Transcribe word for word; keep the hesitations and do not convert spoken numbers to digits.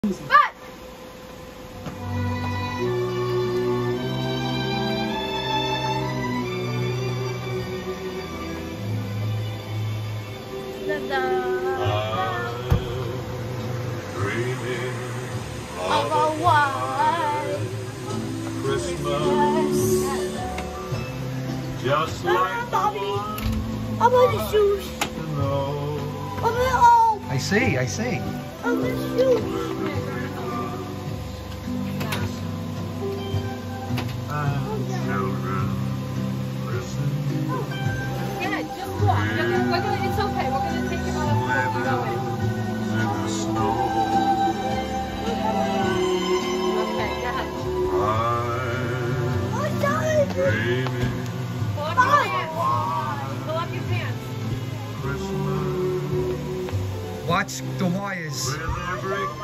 But da, da, of a white Christmas, just like Bobby. How about the shoes? no. How about oh, I see, I see. how about the shoes? Children, listen. Yeah, just walk. We're gonna, we're gonna, it's okay. We're gonna take him out of the car and go in. In the snow, Okay, go ahead. Oh, I'm Daddy. dreaming Pull up of your a pants. white Pull up your pants. Christmas Watch the wires. with every